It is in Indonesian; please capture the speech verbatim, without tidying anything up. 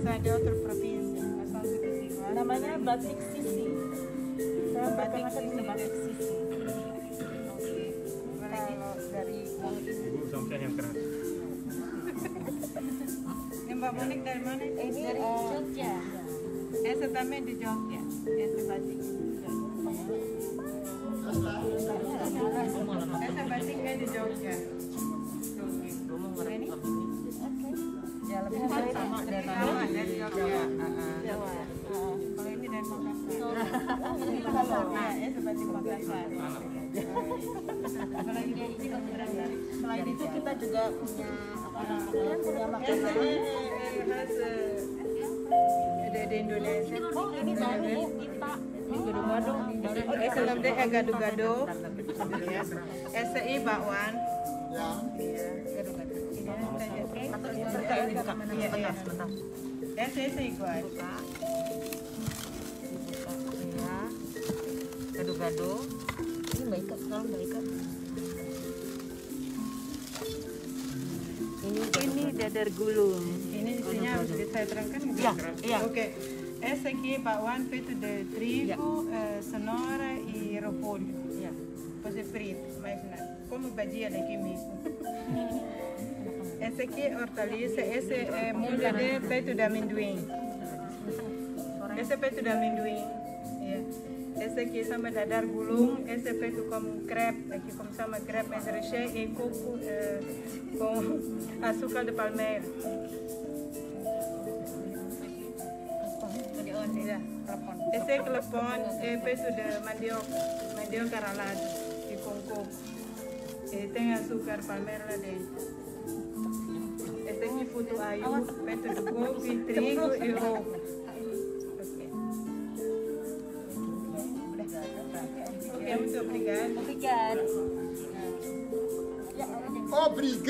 Essa é de outra província, mas são todas iguais. Namanya batik sisi. Saya Batik perkenalkan ini sisi. batik sisi. Oke. Kalau dari yang ini. Ibu sampean yang keras. Ini Mbak Monik dari mana? Ini Dari eh, Jogja. Essa também de Jogja. Essa batik. Essa batik é de Jogja. Oke. Ini? ya lebih Sama, dari sama dari sama dari Jogja. Jawa. Kalau ini dari Makassar. Ini Makassar. Nah, essa batik Makassar. Kalau ini ini berasal. Selain itu kita juga punya apa namanya punya Essa makanan. é rasa de Indonesia. Oh ini baru Bu, kita. Ini gado-gado. Oh, essa também é gado-gado. Essa é bakwan. Ya. Iya, gado-gado. Ini Atau dibuka ya dibuka. Iya, iya. Sebentar. Essa essa igual. Dibuka. Ya. Gado-gado. Ini Mbak Ika, sekarang Mbak Ika. Ini Ini dadar gulung. Ini isinya bisa saya terangkan? Iya, iya. Oke. Essa aqui é bakwan feito de trigo, eh, cenoura e repolho. ya. Depois é frito, mas não. Como badia daqui mesmo. Essa aqui é hortaliça, esse é molho de peito de amendoim. Esse é peito de amendoim. Yeah. Esse aqui chama dadar gulung, esse é feito como crepe, aqui como chama crepe, mas recheio e coco eh, com açúcar de palmeira. Yeah. Esse é clepon, é feito de mandioca, mandioca ralada e com coco. E tem açúcar palmeira lá dentro. Esse aqui futo ayu, feito de coco e trigo e ovo. Ok, muito obrigada. Obrigada. Obrigado.